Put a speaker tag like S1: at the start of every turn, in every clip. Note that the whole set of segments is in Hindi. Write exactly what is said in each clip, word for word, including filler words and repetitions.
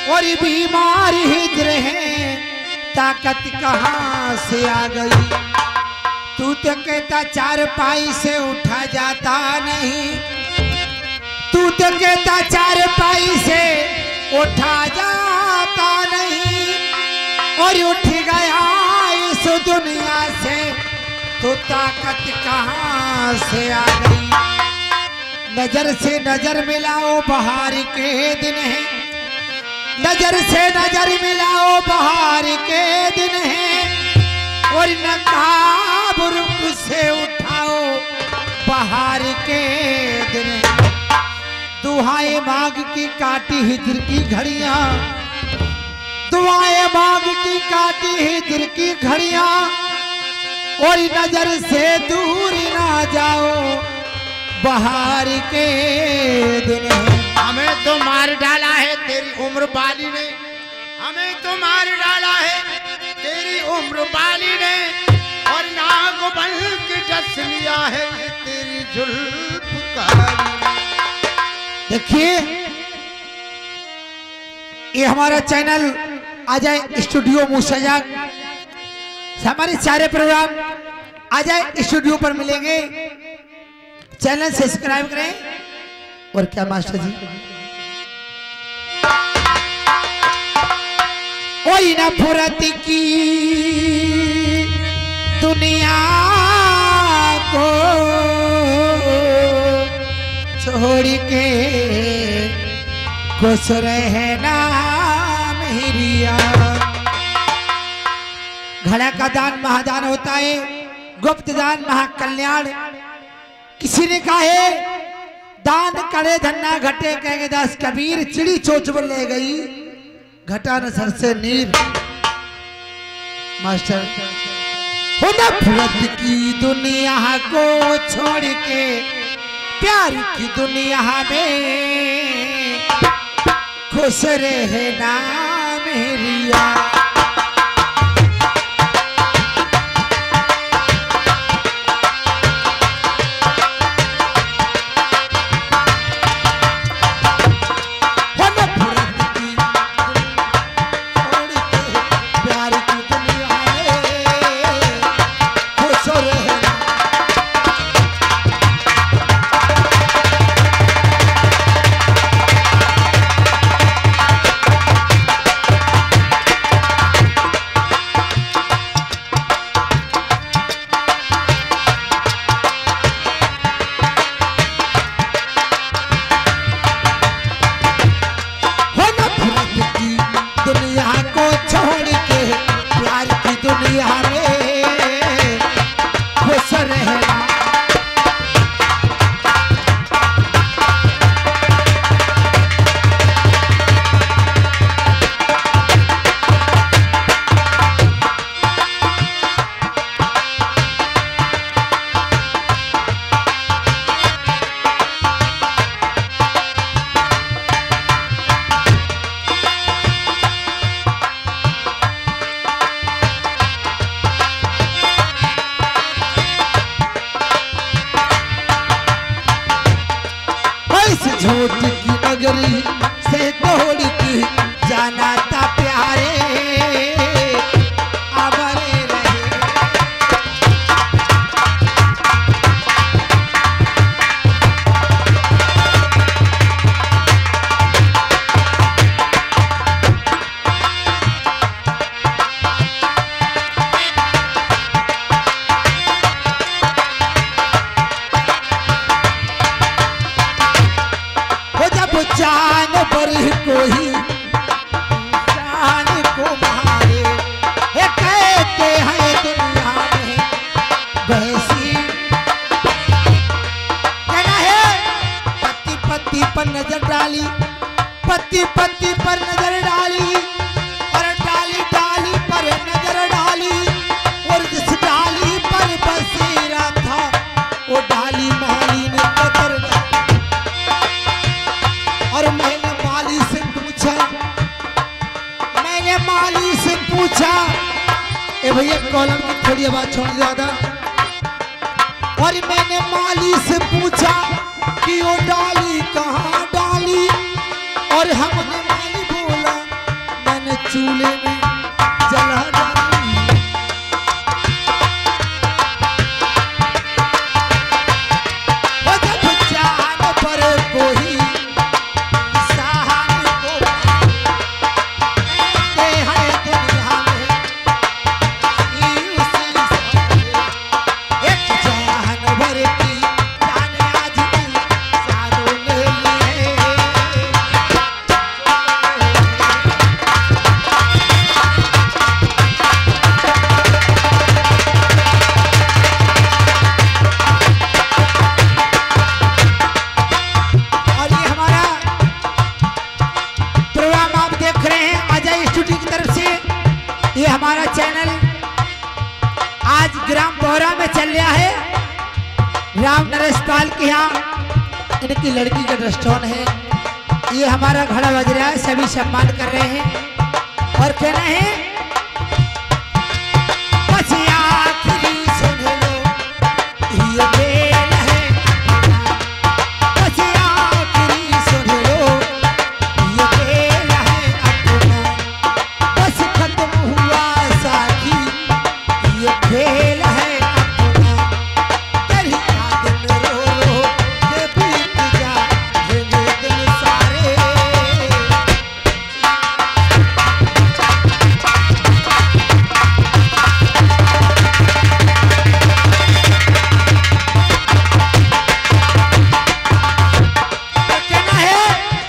S1: और बीमार हिजर है, ताकत कहाँ से आ गई। तू तो कहता चार पाई से उठा जाता नहीं, तू तो कहता चार पाई से उठा जाता नहीं, और उठ गया इस दुनिया से तो ताकत कहाँ से आ गई। नजर से नजर मिलाओ बहार के दिन है, नजर से नजर मिलाओ बहार के दिन है, और नकाब रुख से उठाओ बहार के दिन है। दुआएं मांग की काटी हिजर की घड़ियां, दुआएं मांग की काटी हिजर की घड़ियां, और नजर से दूर ना जाओ बहार के दिन है।
S2: हमें तो मार डाला है तेरी उम्र वाली ने, हमें तो मार डाला है तेरी उम्र वाली ने, और नाग बन के डस लिया है तेरी जुल्फ काली।
S1: देखिए ये हमारा चैनल अजय स्टूडियो मूसजा, हमारे सारे प्रोग्राम अजय स्टूडियो पर मिलेंगे। चैनल सब्सक्राइब करें। और क्या मास्टर जी, कोई न फुरत की दुनिया को छोड़ के खुश रहना मेरिया। घड़ा का दान महादान होता है, गुप्त दान महाकल्याण। किसी ने कहा है दान करे धन्ना घटे, कहेंगे दास कबीर चिड़ी चोच पर ले गई घटा न सर से नीर। मास्टर हो नफरत की दुनिया को छोड़ के प्यार की दुनिया में खुश रहना मेरिया। झूठ की नगरी से दौड़ की जाना था प्यारे अबरे रहे। जान पर कोई जान को मारे, हे कहते हैं दुनिया में वैसी कहना है। पति पति पर नजर डाली, पति पति पर नजर डाली, और डाली डाली पर नजर डाली, और जिस डाली पर बसेरा था वो डाली माली ने कदर डाली। और मैंने माली से पूछा, मैंने माली से पूछा, ए भैया कॉलम की थोड़ी आवाज छोड़ ज्यादा। और मैंने माली से पूछा कि वो डाली कहाँ डाली, और हमने माली बोला लिया है राम नरेश पाल के यहाँ इनकी लड़की का दृष्टोन है। ये हमारा घड़ा बज रहा है, सभी सम्मान कर रहे हैं और कहना है बस आखिरी सुन लो ये बेल है अपना, बस आखिरी सुन लो ये बेल है अपना, बस खत्म हुआ साथी ये खेल है अपना, तेरी याद में रो रो के बीत जाएंगे दिन सारे। तो कहना है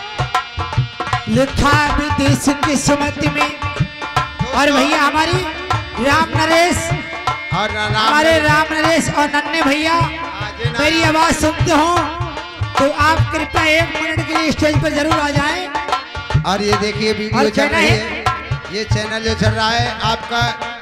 S1: लिखा विदेश किस्मत में। और भैया हमारी राम नरेश
S2: और राम
S1: हमारे राम नरेश और नन्हे भैया मेरी आवाज सुनते हो तो आप कृपया एक मिनट के लिए स्टेज पर जरूर आ जाएं।
S2: और ये देखिए वीडियो
S1: और
S2: चल
S1: कहना
S2: रही
S1: है
S2: है, ये चैनल जो चल रहा है आपका,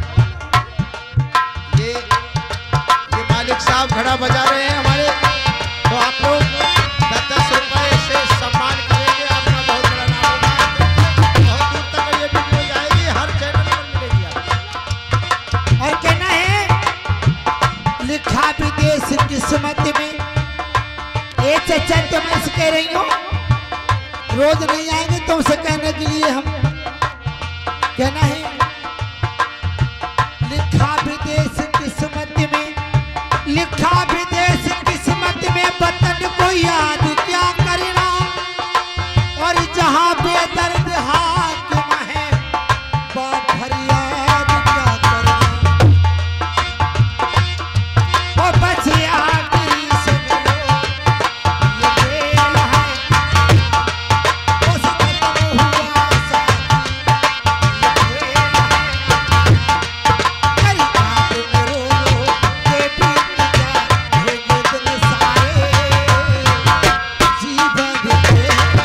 S2: ये ये मालिक साहब घड़ा बजा रहे हैं हमारे, तो आप लोग दस दस रुपए से सम्मान करेंगे, आपका बहुत बड़ा नाम होगा, बहुत दूर तक ये वीडियो जाएगी, हर चैनल पर मिलेगी आपको।
S1: और कहना है लिखा विदेश किस्मत में। ये चचा तुमसे कह रही हूँ रोज नहीं आएंगे तुमसे कहने के लिए हम। कहना है लिखा विदेश किस्मत में, लिखा विदेश किस्मत में वतन को याद क्या करना, और जहाँ बेदर्द हाकिम है बाप फरियाद क्या करना, वो बस आखिरी सुन लो ये बेल है, वो खत्म हुआ साथी ये बेल है, तेरी याद में रो रो के बीत जाएंगे दिन सारे, जीवन के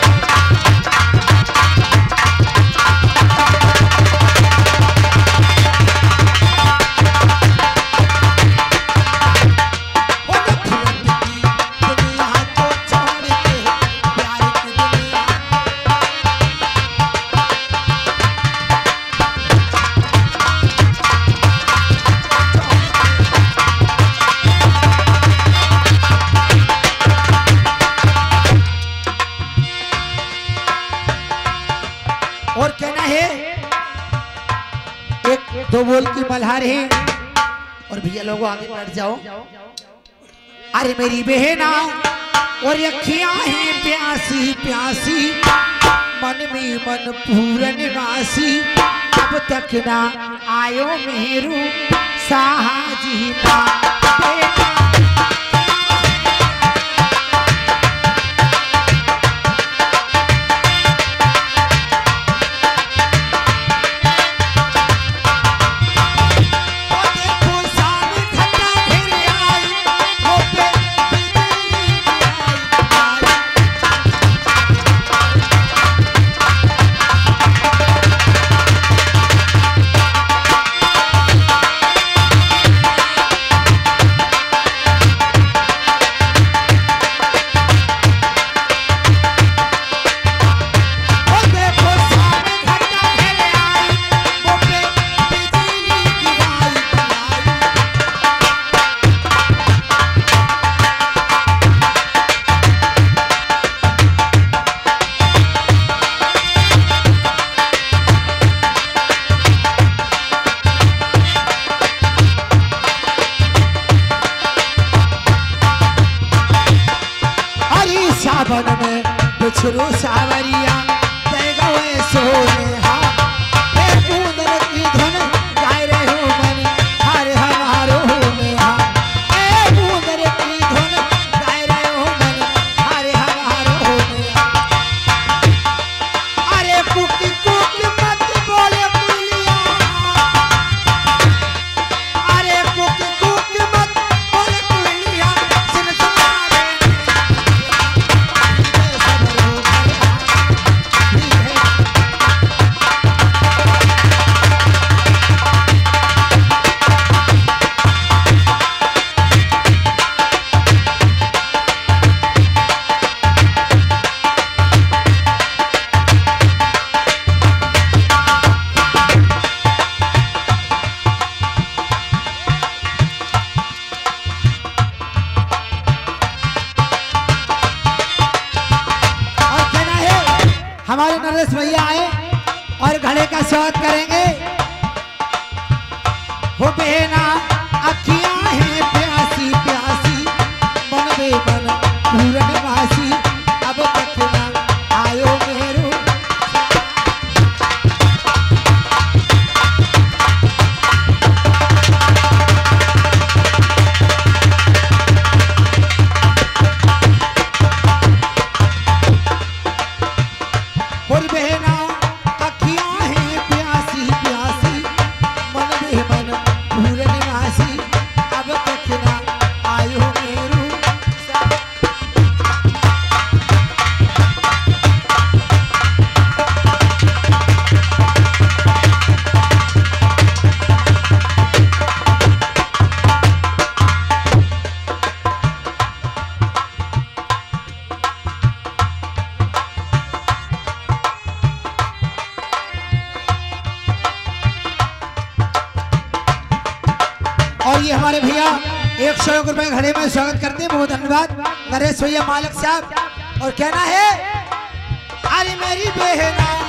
S1: वो नफरत की दुनिया को छोड़ के प्यार की दुनिया। और कहना है एक दो बोल की मल्हार है और भैया लोगों आगे बढ़ जाओ। अरे मेरी बहना और अखियां हैं प्यासी प्यासी, मन में मन पूरन वासी, अब तक ना आयो मेरू साहजी ना बेटा। वो देखो सामने ठंडा घेर आई, वो पे बिजली गिराई आई। वो देखो सामने ठंडा घेर आई, वो पे बिजली गिराई आई। हरी सावन में बिछरू सावरिया जय गवे सोने हा, हे कूंदन की धुन गाय रहे हो मन हर हमारो में हा, हे कूंदन की धुन गाय रहे हो मन हर हमारो में हा। अरे कुकी कुकी मत बोले कुलिया, अरे कुकी कुकी मत बोले कुलिया, सुन सुना रे सब रो घर आए और घड़े का स्वागत करेंगे। हो बहना अखियां हैं प्यासी प्यासी मन बे मन पूरन वासी अब तक ना आयो मेरो। और बहना अखियां हैं प्यासी प्यासी मन बे मन पूरन वासी अब तक ना आयो मेरो। और ये हमारे भैया एक सौ एक रुपए घड़े में स्वागत करते हैं, बहुत धन्यवाद नरेश भैया मालिक साहब। और कहना है अरे मेरी बहना